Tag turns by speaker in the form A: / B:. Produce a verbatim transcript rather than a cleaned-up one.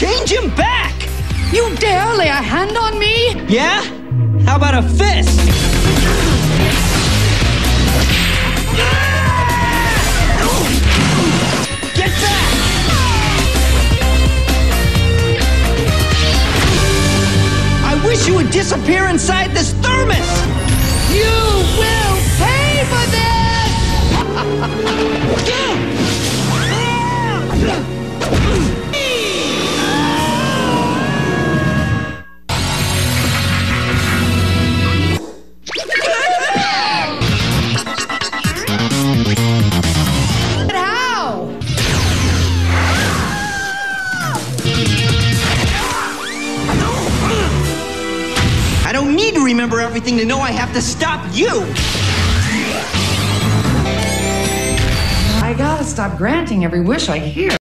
A: change him back!
B: You dare lay a hand on me?
A: Yeah? How about a fist? Get back! I wish you would disappear inside this thermos!
B: You will pay for this! But how?
A: I don't need to remember everything to know I have to stop you!
B: I gotta stop granting every wish I hear.